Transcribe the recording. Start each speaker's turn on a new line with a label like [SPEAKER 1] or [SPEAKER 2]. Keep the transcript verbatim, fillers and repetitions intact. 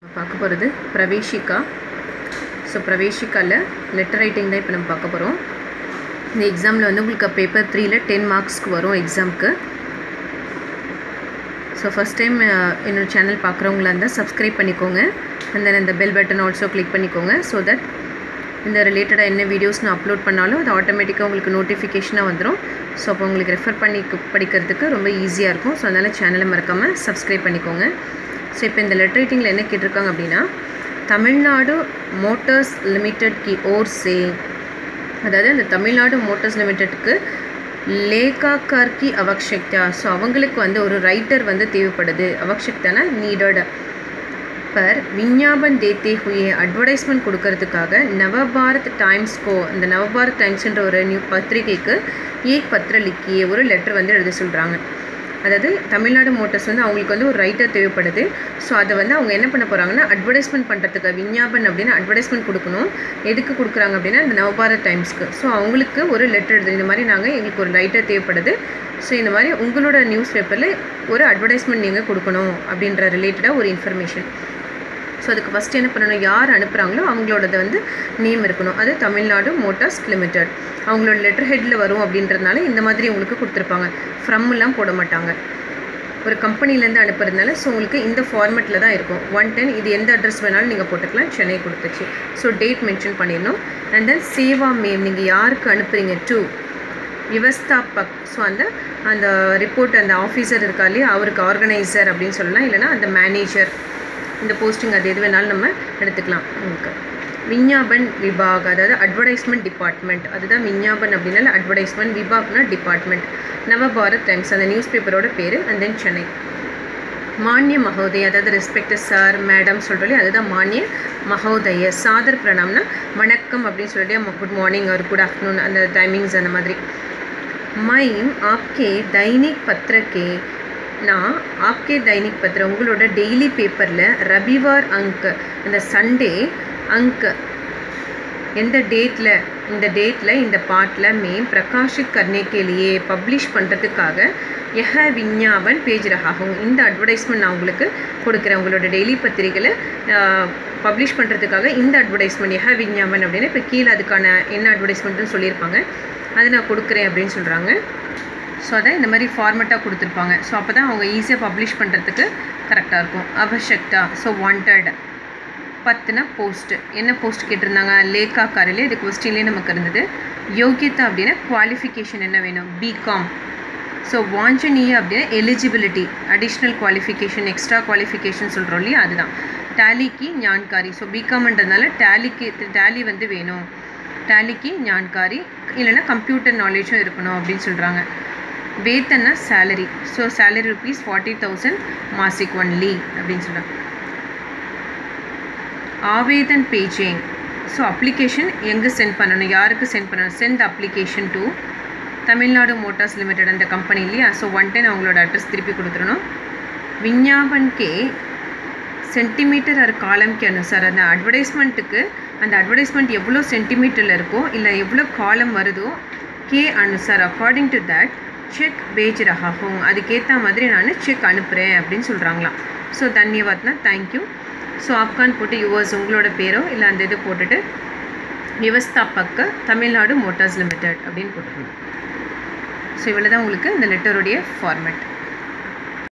[SPEAKER 1] பார்க்க போகிறது பிரவேஷிகா. ஸோ பிரவேஷிகாவில் லெட்டர் ரைட்டிங் தான் இப்போ நம்ம பார்க்க போகிறோம். இந்த எக்ஸாமில் வந்து உங்களுக்கு பேப்பர் த்ரீயில் டென் மார்க்ஸ்க்கு வரும் எக்ஸாமுக்கு. ஸோ ஃபஸ்ட் டைம் என்னோடய சேனல் பார்க்குறவங்களா இருந்தால் சப்ஸ்கிரைப் பண்ணிக்கோங்க. அண்ட் தென் இந்த பெல் பட்டன் ஆல்சோ கிளிக் பண்ணிக்கோங்க. ஸோ தட் இந்த ரிலேட்டடாக என்ன வீடியோஸ் நான் அப்லோட் பண்ணாலும் அது ஆட்டோமேட்டிக்காக உங்களுக்கு நோட்டிஃபிகேஷனாக வந்துடும். ஸோ அப்போ உங்களுக்கு ரெஃபர் பண்ணி படிக்கிறதுக்கு ரொம்ப ஈஸியாக இருக்கும். ஸோ அதனால் சேனலை மறக்காமல் சப்ஸ்கிரைப் பண்ணிக்கோங்க. ஸோ இப்போ இந்த லெட்டர் ரைட்டிங்கில் என்ன கேட்டிருக்காங்க அப்படின்னா, தமிழ்நாடு மோட்டார்ஸ் லிமிடெட் கி ஓர் சே, அதாவது அந்த தமிழ்நாடு மோட்டார்ஸ் லிமிடெட்க்கு லேகாக்கார் கி அவக்ஷக்தா, ஸோ அவங்களுக்கு வந்து ஒரு ரைட்டர் வந்து தேவைப்படுது. அவக்ஷக்தானா நீடட். பர் விஞ்ஞாபன் தேத்தே ஹுயே, அட்வர்டைஸ்மெண்ட் கொடுக்கறதுக்காக நவபாரத் டைம்ஸ்கோ, இந்த நவபாரத் டைம்ஸ்ன்ற ஒரு நியூ பத்திரிகைக்கு ஏக் பத்திர லிக்கியே ஒரு லெட்டர் வந்து எழுத சொல்கிறாங்க. அதாவது தமிழ்நாடு மோட்டார்ஸ் வந்து அவங்களுக்கு வந்து ஒரு ரைட்டர் தேவைப்படுது. ஸோ அதை வந்து அவங்க என்ன பண்ண போகிறாங்கன்னா, அட்வர்டைஸ்மெண்ட் பண்ணுறதுக்கு விஞ்ஞாபன் அப்படின்னு அட்வர்டைஸ்மெண்ட் கொடுக்கணும். எதுக்கு கொடுக்குறாங்க அப்படின்னா இந்த நவபாரத் டைம்ஸ்க்கு. ஸோ அவங்களுக்கு ஒரு லெட்டர் எழுது, இந்த மாதிரி நாங்கள் எங்களுக்கு ஒரு ரைட்டர் தேவைப்படுது. ஸோ இந்த மாதிரி உங்களோட நியூஸ் பேப்பரில் ஒரு அட்வர்டைஸ்மெண்ட் நீங்கள் கொடுக்கணும் அப்படின்ற ரிலேட்டடாக ஒரு இன்ஃபர்மேஷன். ஸோ அதுக்கு ஃபஸ்ட்டு என்ன பண்ணணும், யார் அனுப்புகிறாங்களோ அவங்களோடது வந்து நேம் இருக்கணும். அது தமிழ்நாடு மோட்டார்ஸ் லிமிடெட் அவங்களோட லெட்டர் ஹெட்டில் வரும் அப்படின்றதுனால இந்த மாதிரி உங்களுக்கு கொடுத்துருப்பாங்க. ஃப்ரம்லாம் போட மாட்டாங்க. ஒரு கம்பெனிலேருந்து அனுப்புறதுனால ஸோ உங்களுக்கு இந்த ஃபார்மெட்டில் தான் இருக்கும். ஒன் டென் இது எந்த அட்ரஸ் வேணாலும் நீங்கள் போட்டுக்கலாம். சென்னை கொடுத்துச்சு. ஸோ டேட் மென்ஷன் பண்ணிடணும். அண்ட் தென் சேவா மேம், நீங்கள் யாருக்கு அனுப்புகிறீங்க, டு விவஸ்தாபக். ஸோ அந்த அந்த ரிப்போர்ட் அந்த ஆஃபீஸர் இருக்கா இல்லையா, அவருக்கு ஆர்கனைசர் அப்படின்னு சொல்லலாம். இல்லைனா அந்த மேனேஜர், இந்த போஸ்டிங் அது எது வேணாலும் நம்ம எடுத்துக்கலாம். உங்களுக்கு விஞ்ஞாபன் விபாக், அதாவது அட்வர்டைஸ்மெண்ட் டிபார்ட்மெண்ட், அதுதான் விஞ்ஞாபன் அப்படின்னால அட்வர்டைஸ்மெண்ட், விபாக்னா டிபார்ட்மெண்ட். நவபாரத் டைம்ஸ் அந்த நியூஸ் பேப்பரோட பேர். And then Chennai. மானிய மகோதய, அதாவது ரெஸ்பெக்டட் சார் மேடம் சொல்கிறோம், அதுதான் மானிய மகோதய. சாதர் பிரணாம்னா வணக்கம் அப்படின்னு சொல்லிட்டு குட் மார்னிங் ஒரு குட் ஆஃப்டர்நூன் அந்த டைமிங்ஸ் அந்த மாதிரி. மைம் ஆப்கே தைனிக் பத்திரக்கே, நான் ஆப்கே தைனிக் பத்திரம் உங்களோட டெய்லி பேப்பரில் ரவிவார் அங்க், அந்த சண்டே அங்க் எந்த டேட்டில், இந்த டேட்டில் இந்த பாட்டில் மே பிரகாஷித் கர்னேக்கேலியே பப்ளிஷ் பண்ணுறதுக்காக எஹ விஞ்ஞாபன் பேஜ் ரகாகும், இந்த அட்வர்டைஸ்மெண்ட் நான் உங்களுக்கு கொடுக்குறேன். உங்களோட டெய்லி பத்திரிகையில் பப்ளிஷ் பண்ணுறதுக்காக இந்த அட்வர்டைஸ்மெண்ட் எஹ விஞ்ஞாபன் அப்படின்னு இப்போ கீழே அதுக்கான என்ன அட்வர்டைஸ்மெண்ட்டுன்னு சொல்லியிருப்பாங்க, அதை நான் கொடுக்குறேன் அப்படின்னு சொல்கிறாங்க. ஸோ அதை இந்த மாதிரி ஃபார்மெட்டாக கொடுத்துருப்பாங்க. ஸோ அப்போ தான் அவங்க ஈஸியாக பப்ளிஷ் பண்ணுறதுக்கு கரெக்டாக இருக்கும். அவஷக்தா, ஸோ வாண்டட். பத்துனா போஸ்ட்டு, என்ன போஸ்ட் கேட்டிருந்தாங்க, லேகாக்காரிலே இது கொஸ்டின்லேயே நமக்கு இருந்தது. யோகியதா அப்படின்னா குவாலிஃபிகேஷன் என்ன வேணும், பிகாம். ஸோ வாஞ்சனீய அப்படின்னா eligibility, additional qualification, extra qualification சொல்கிறோம் இல்லையா, அதுதான். டேலிக்கு ஞான்காரி, ஸோ பிகாம்ன்றதுனால டேலிக்கு டேலி வந்து வேணும். டேலிக்கு ஞான்காரி இல்லைனா கம்ப்யூட்டர் நாலேஜும் இருக்கணும் அப்படின்னு சொல்கிறாங்க. வேத்தன்னா salary, so salary rupees forty thousand மாசிக் ஒன்லி அப்படின்னு சொல்கிறாங்க. ஆவேதன் பேஜிங், ஸோ அப்ளிகேஷன் எங்கே சென்ட் பண்ணணும், யாருக்கு சென்ட் பண்ணணும், send application to Tamil Nadu motors limited அந்த கம்பெனி இல்லையா. ஸோ ஒன் டைம் அவங்களோட அட்ரஸ் திருப்பி கொடுத்துடணும். விஞ்ஞாபன் கே சென்டிமீட்டர் ஆர் காலம் கே அனுசார், அந்த அட்வர்டைஸ்மெண்ட்டுக்கு அந்த அட்வர்டைஸ்மெண்ட் எவ்வளோ சென்டிமீட்டரில் இருக்கோ இல்லை எவ்வளோ காலம் வருதோ கே அனுசார் according to that cheque page ரஹாகும், அதுக்கேற்ற மாதிரி நான் செக் அனுப்புகிறேன் அப்படின்னு சொல்கிறாங்களாம். ஸோ தன்யவாத்னா தேங்க்யூ. ஸோ ஆப்கான் போட்டு யுவர்ஸ் உங்களோட பேரோ இல்லை அந்த இது போட்டுட்டு விவஸ்தாபக்க தமிழ்நாடு மோட்டார்ஸ் லிமிடெட் அப்படின்னு போட்டுருங்க. ஸோ இவ்வளோ தான் உங்களுக்கு இந்த லெட்டருடைய ஃபார்மேட்.